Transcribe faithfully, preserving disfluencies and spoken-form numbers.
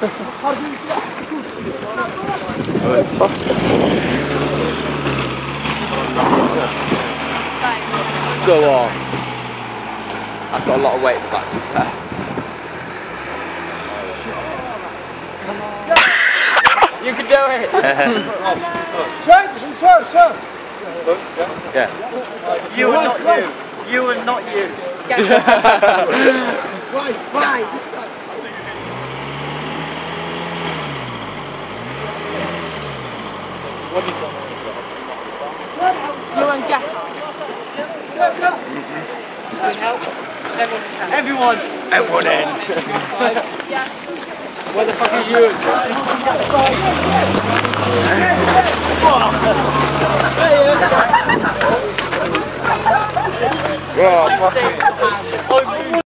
Go on. That's got a lot of weight at the back, to be fair. You can do it! Yeah. You are not you. You are not you. Why? Why? You and get up. Should we help? Everyone can. Everyone. Everyone in. Yeah. Where the fuck are you? Oh, fuck it.